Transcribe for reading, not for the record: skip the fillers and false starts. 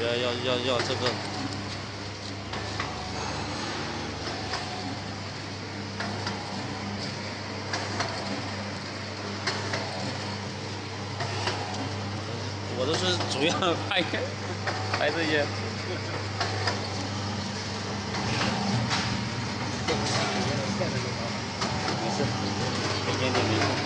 觉要这个。我都是主要拍这些。没事，每天都没事。